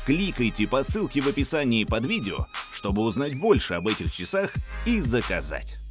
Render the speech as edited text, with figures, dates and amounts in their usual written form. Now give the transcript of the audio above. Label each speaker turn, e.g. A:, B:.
A: Кликайте по ссылке в описании под видео, чтобы узнать больше об этих часах и заказать.